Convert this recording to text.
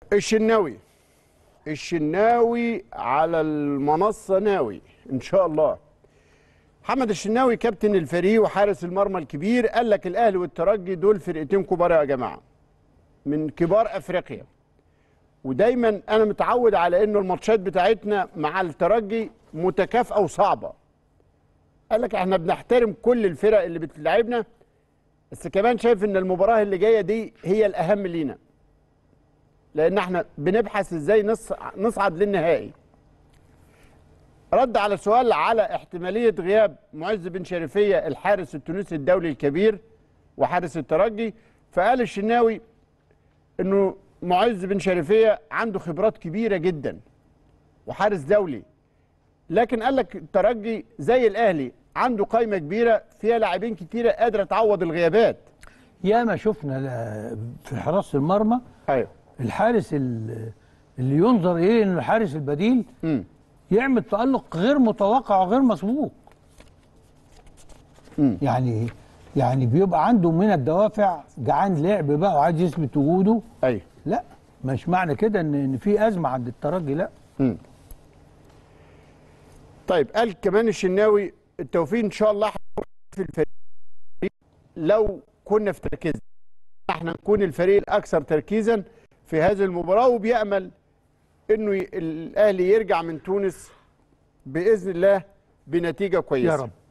الشناوي على المنصة ناوي إن شاء الله. محمد الشناوي كابتن الفريق وحارس المرمى الكبير قال لك الأهلي والترجي دول فرقتين كبار يا جماعة، من كبار أفريقيا، ودايما أنا متعود على إنه الماتشات بتاعتنا مع الترجي متكافئة وصعبة. قال لك احنا بنحترم كل الفرق اللي بتلعبنا، بس كمان شايف إن المباراة اللي جاية دي هي الأهم لينا، لأن احنا بنبحث ازاي نصعد للنهائي. رد على سؤال على احتمالية غياب معز بن شريفية الحارس التونسي الدولي الكبير وحارس الترجي، فقال الشناوي انه معز بن شريفية عنده خبرات كبيرة جدا وحارس دولي، لكن قال لك الترجي زي الاهلي عنده قائمة كبيرة فيها لاعبين كتيرة قادرة تعوض الغيابات. ياما شفنا في حراسة المرمى ايوه الحارس اللي ينظر اليه ان الحارس البديل يعمل تألق غير متوقع وغير مسبوق. يعني بيبقى عنده من الدوافع جعان لعب بقى وعايز يثبت وجوده. ايوه لا مش معنى كده ان في ازمه عند الترجي، لا. طيب قال كمان الشناوي التوفيق ان شاء الله في الفريق لو كنا في تركيزنا، احنا نكون الفريق الاكثر تركيزا في هذه المباراه، وبيامل انه الاهلي يرجع من تونس باذن الله بنتيجه كويسه. يا رب.